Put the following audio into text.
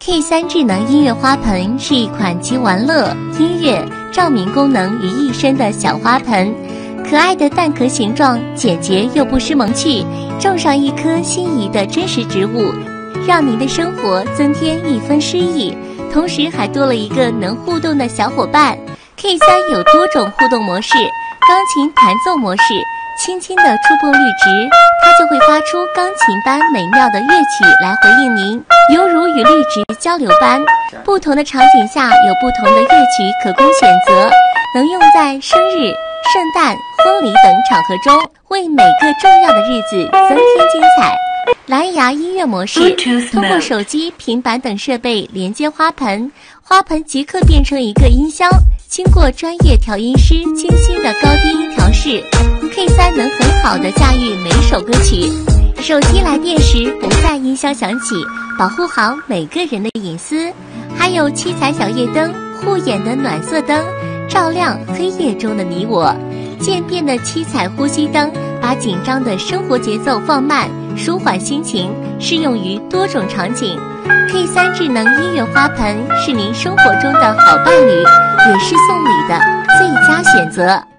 K3 智能音乐花盆是一款集玩乐、音乐、照明功能于一身的小花盆。可爱的蛋壳形状，简洁又不失萌趣，种上一棵心仪的真实植物，让您的生活增添一分诗意，同时还多了一个能互动的小伙伴。K3 有多种互动模式，钢琴弹奏模式，轻轻的触碰绿植，它就会发出钢琴般美妙的乐曲来回应您，犹如与绿植交流般。不同的场景下有不同的乐曲可供选择，能用在生日、圣诞、婚礼等场合中，为每个重要的日子增添精彩。蓝牙音乐模式，通过手机、平板等设备连接花盆，花盆即刻变成一个音箱，经过专业调音师精心的高低音调试， K3 能很好的驾驭每首歌曲。手机来电时不再音箱响起，保护好每个人的隐私。还有七彩小夜灯，护眼的暖色灯，照亮黑夜中的你我。渐变的七彩呼吸灯，把紧张的生活节奏放慢，舒缓心情，适用于多种场景。K3 智能音乐花盆是您生活中的好伴侣，也是送礼的最佳选择。